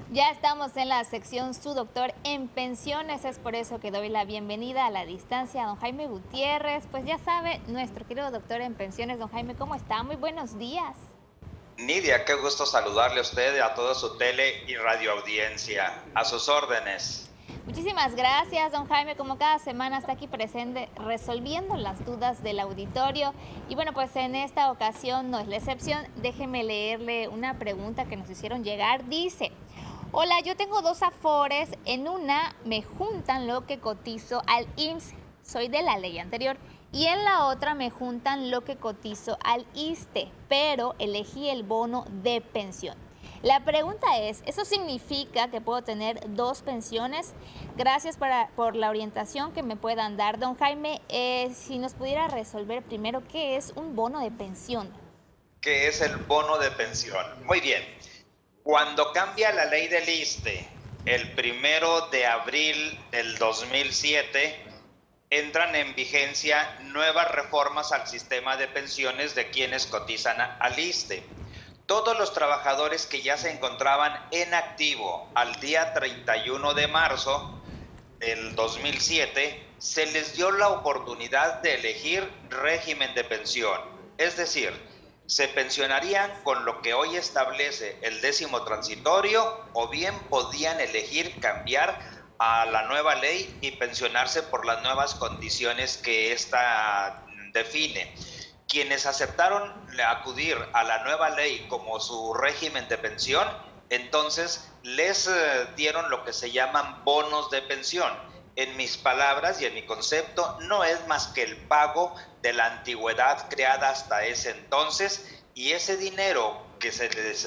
Ya estamos en la sección Su Doctor en Pensiones, es por eso que doy la bienvenida a la distancia a don Jaime Gutiérrez. Pues ya sabe, nuestro querido doctor en pensiones, don Jaime, ¿cómo está? Muy buenos días. Nidia, qué gusto saludarle a usted y a toda su tele y radio audiencia. A sus órdenes. Muchísimas gracias, don Jaime. Como cada semana está aquí presente resolviendo las dudas del auditorio. Y bueno, pues en esta ocasión no es la excepción. Déjeme leerle una pregunta que nos hicieron llegar. Dice: hola, yo tengo dos afores. En una me juntan lo que cotizo al IMSS, soy de la ley anterior. Y en la otra me juntan lo que cotizo al ISSSTE, pero elegí el bono de pensión. La pregunta es, ¿eso significa que puedo tener dos pensiones? Gracias por la orientación que me puedan dar. Don Jaime, si nos pudiera resolver primero, ¿qué es un bono de pensión? ¿Qué es el bono de pensión? Muy bien. Cuando cambia la ley del ISSSTE, el 1 de abril del 2007, entran en vigencia nuevas reformas al sistema de pensiones de quienes cotizan al ISSSTE. Todos los trabajadores que ya se encontraban en activo al día 31 de marzo del 2007, se les dio la oportunidad de elegir régimen de pensión. Es decir, se pensionarían con lo que hoy establece el 10º transitorio, o bien podían elegir cambiar a la nueva ley y pensionarse por las nuevas condiciones que ésta define. Quienes aceptaron acudir a la nueva ley como su régimen de pensión, entonces les dieron lo que se llaman bonos de pensión. En mis palabras y en mi concepto, no es más que el pago de la antigüedad creada hasta ese entonces, y ese dinero que se les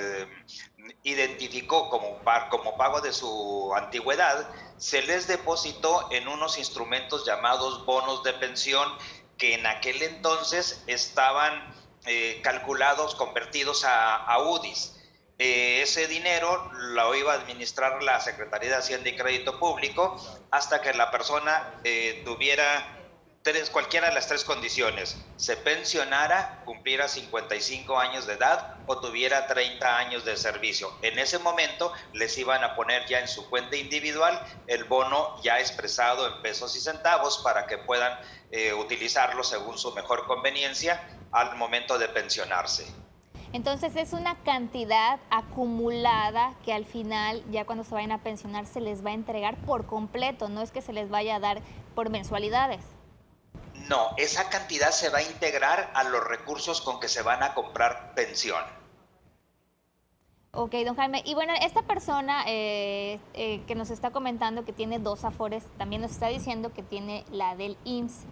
identificó como pago de su antigüedad, se les depositó en unos instrumentos llamados bonos de pensión, que en aquel entonces estaban calculados, convertidos a UDIs. Ese dinero lo iba a administrar la Secretaría de Hacienda y Crédito Público hasta que la persona tuviera cualquiera de las tres condiciones: se pensionara, cumpliera 55 años de edad o tuviera 30 años de servicio. En ese momento les iban a poner ya en su cuenta individual el bono ya expresado en pesos y centavos para que puedan utilizarlo según su mejor conveniencia al momento de pensionarse. Entonces es una cantidad acumulada que al final, ya cuando se vayan a pensionar, se les va a entregar por completo, no es que se les vaya a dar por mensualidades. No, esa cantidad se va a integrar a los recursos con que se van a comprar pensión. Ok, don Jaime. Y bueno, esta persona que nos está comentando que tiene dos afores, también nos está diciendo que tiene la del IMSS.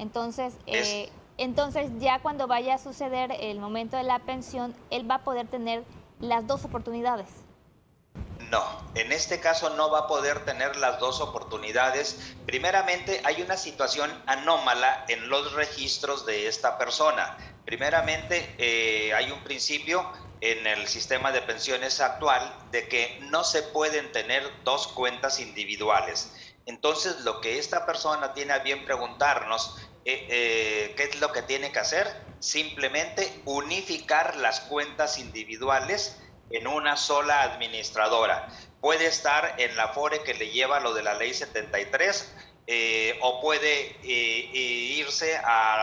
Entonces ya cuando vaya a suceder el momento de la pensión, él va a poder tener las dos oportunidades. No, en este caso no va a poder tener las dos oportunidades. Primeramente, hay una situación anómala en los registros de esta persona. Primeramente, hay un principio en el sistema de pensiones actual de que no se pueden tener dos cuentas individuales. Entonces, lo que esta persona tiene a bien preguntarnos, ¿qué es lo que tiene que hacer? Simplemente unificar las cuentas individuales en una sola administradora. Puede estar en la Afore que le lleva lo de la ley 73, o puede irse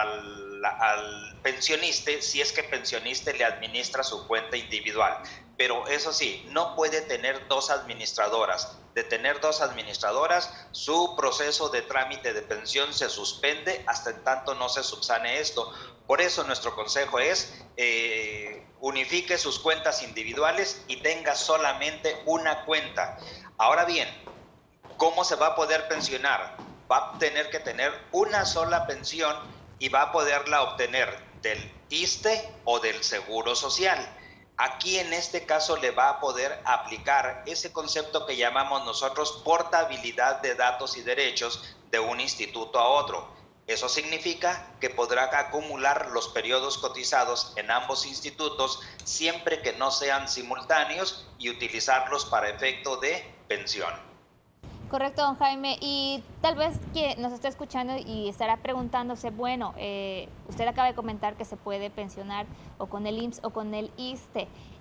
al pensionista, si es que pensionista le administra su cuenta individual. Pero eso sí, no puede tener dos administradoras. De tener dos administradoras, su proceso de trámite de pensión se suspende hasta en tanto no se subsane esto. Por eso nuestro consejo es unifique sus cuentas individuales y tenga solamente una cuenta. Ahora bien, ¿cómo se va a poder pensionar? Va a tener que tener una sola pensión y va a poderla obtener del ISSSTE o del Seguro Social. Aquí en este caso le va a poder aplicar ese concepto que llamamos nosotros portabilidad de datos y derechos de un instituto a otro. Eso significa que podrá acumular los periodos cotizados en ambos institutos siempre que no sean simultáneos y utilizarlos para efecto de pensión. Correcto, don Jaime. Y tal vez que nos esté escuchando y estará preguntándose, bueno, usted acaba de comentar que se puede pensionar o con el IMSS o con el ISSSTE.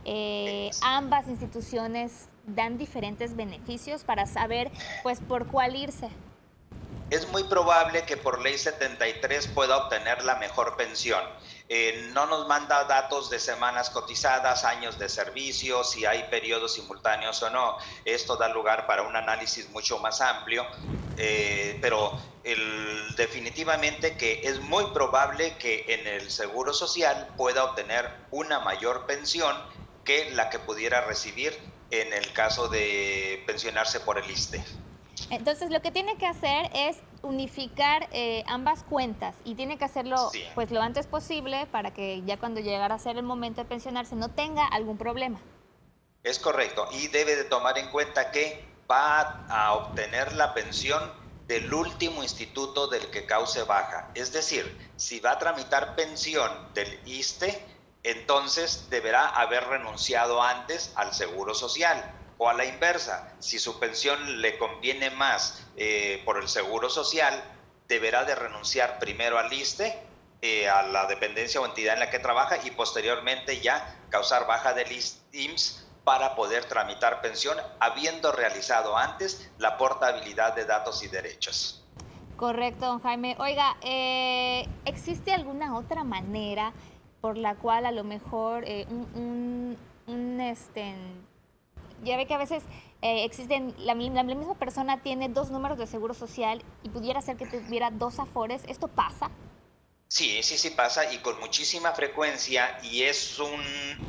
ambas instituciones dan diferentes beneficios para saber pues por cuál irse. Es muy probable que por ley 73 pueda obtener la mejor pensión. No nos manda datos de semanas cotizadas, años de servicio, si hay periodos simultáneos o no. Esto da lugar para un análisis mucho más amplio, pero definitivamente que es muy probable que en el Seguro Social pueda obtener una mayor pensión que la que pudiera recibir en el caso de pensionarse por el ISSSTE. Entonces, lo que tiene que hacer es unificar ambas cuentas y tiene que hacerlo pues lo antes posible para que ya cuando llegara a ser el momento de pensionarse no tenga algún problema. Es correcto, y debe de tomar en cuenta que va a obtener la pensión del último instituto del que cause baja. Es decir, si va a tramitar pensión del ISSSTE, entonces deberá haber renunciado antes al Seguro Social. O a la inversa, si su pensión le conviene más por el Seguro Social, deberá de renunciar primero al ISSSTE, a la dependencia o entidad en la que trabaja, y posteriormente ya causar baja del IMSS para poder tramitar pensión, habiendo realizado antes la portabilidad de datos y derechos. Correcto, don Jaime. Oiga, ¿existe alguna otra manera por la cual a lo mejor ya ve que a veces existen, la misma persona tiene dos números de seguro social y pudiera ser que tuviera dos afores? ¿Esto pasa? Sí pasa, y con muchísima frecuencia, y es un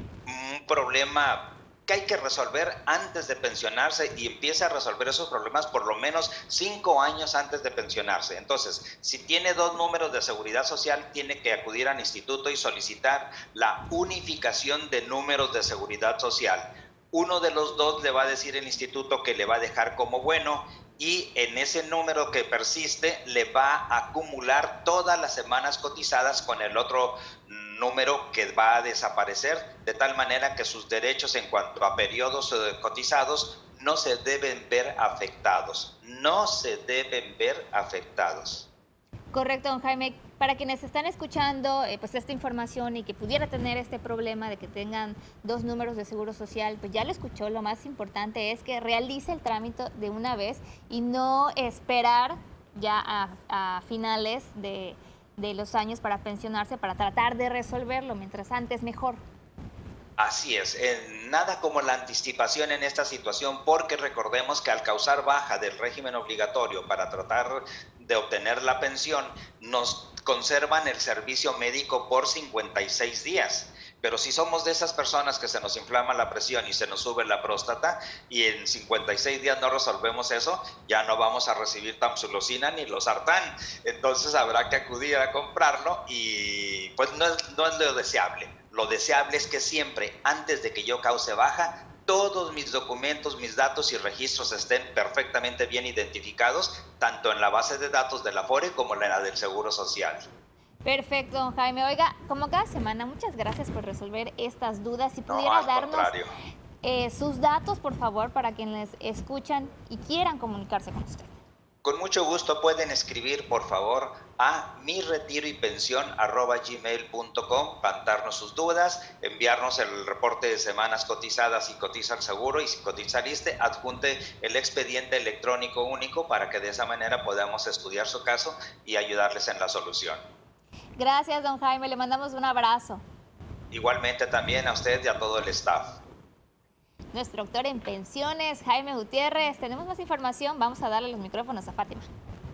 problema que hay que resolver antes de pensionarse, y empieza a resolver esos problemas por lo menos 5 años antes de pensionarse. Entonces, si tiene dos números de seguridad social, tiene que acudir al instituto y solicitar la unificación de números de seguridad social. Uno de los dos le va a decir el instituto que le va a dejar como bueno, y en ese número que persiste le va a acumular todas las semanas cotizadas con el otro número que va a desaparecer, de tal manera que sus derechos en cuanto a periodos cotizados no se deben ver afectados. No se deben ver afectados. Correcto, don Jaime. Para quienes están escuchando pues esta información y que pudiera tener este problema de que tengan dos números de seguro social, pues ya lo escuchó. Lo más importante es que realice el trámite de una vez y no esperar ya a finales de los años para pensionarse, para tratar de resolverlo. Mientras antes, mejor. Así es, nada como la anticipación en esta situación, porque recordemos que al causar baja del régimen obligatorio para tratar de obtener la pensión, nos conservan el servicio médico por 56 días. Pero si somos de esas personas que se nos inflama la presión y se nos sube la próstata, y en 56 días no resolvemos eso, ya no vamos a recibir tamsulosina ni losartán. Entonces habrá que acudir a comprarlo, y pues no es lo deseable. Lo deseable es que siempre, antes de que yo cause baja, todos mis documentos, mis datos y registros estén perfectamente bien identificados, tanto en la base de datos de la Afore como en la del Seguro Social. Perfecto, don Jaime. Oiga, como cada semana, muchas gracias por resolver estas dudas. Si pudiera darnos sus datos, por favor, para quienes escuchan y quieran comunicarse con usted. Con mucho gusto pueden escribir, por favor, a miretiroypension@gmail.com, plantarnos sus dudas, enviarnos el reporte de semanas cotizadas si cotiza el seguro, y si cotiza el ISSSTE, adjunte el expediente electrónico único para que de esa manera podamos estudiar su caso y ayudarles en la solución. Gracias, don Jaime. Le mandamos un abrazo. Igualmente también a usted y a todo el staff. Nuestro doctor en pensiones, Jaime Gutiérrez. Tenemos más información. Vamos a darle los micrófonos a Fátima.